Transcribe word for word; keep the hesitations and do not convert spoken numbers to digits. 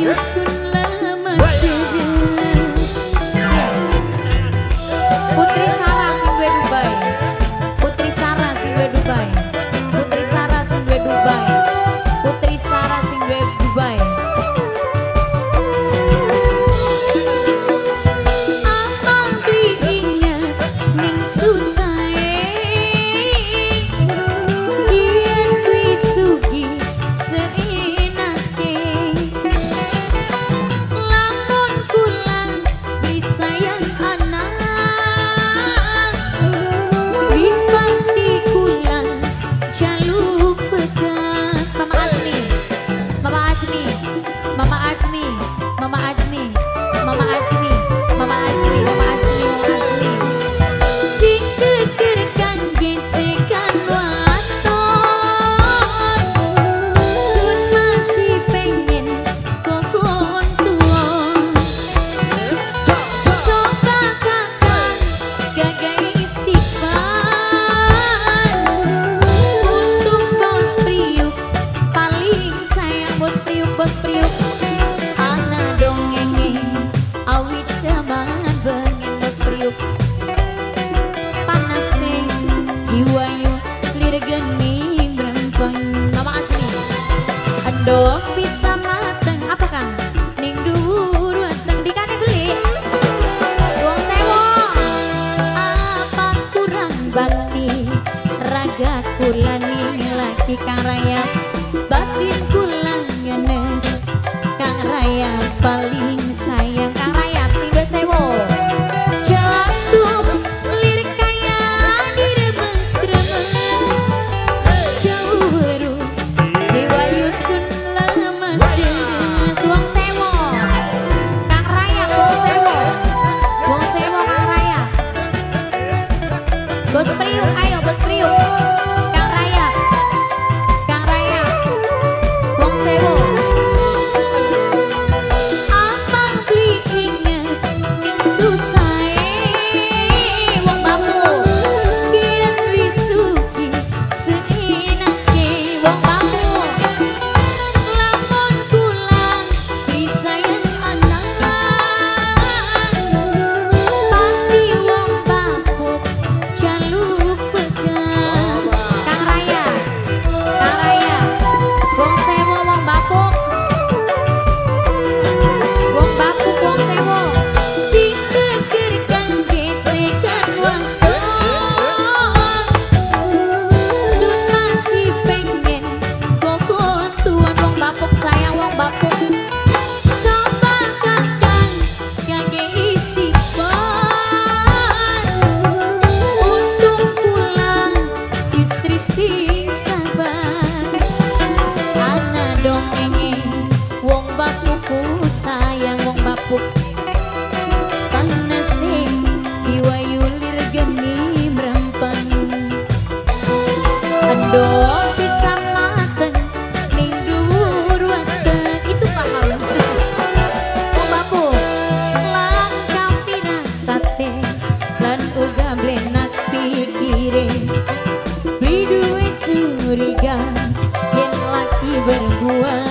Doang bisa mateng apa kan? Ning dhuwur weteng dikane beli wong sewo. Apa kurang bakti raga kula ning laki kang raya, batin kula ngenes kang raya paling sayang. Kang raya sing wis sewo jatuh lirik kaya diremes-remes jauh weru jiwa yusun wong sewo. Kang Raya wong sewo, wong sewo Kang Raya. Bos Priuk, ayo Bos Priuk. Kang Raya, Kang Raya, wong sewo. Apa diinget ning susahe wong bapu, kirang wisuki seenake wong bapu. Sayang wong bapuk panase diwayulir geni mrempeng endo bisa mateng ning dhuwur weteng itu paham wong bapuk langkah pirasate lan uga blenak pikire beli duit curiga yen laki berbuat